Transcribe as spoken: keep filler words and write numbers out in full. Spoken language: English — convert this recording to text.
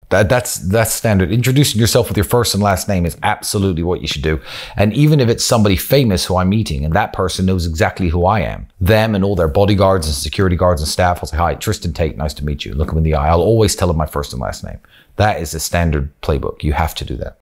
That, that's that's standard. Introducing yourself with your first and last name is absolutely what you should do. And even if it's somebody famous who I'm meeting and that person knows exactly who I am, them and all their bodyguards and security guards and staff, I'll say, hi, Tristan Tate, nice to meet you. Look them in the eye. I'll always tell them my first and last name. That is a standard playbook. You have to do that.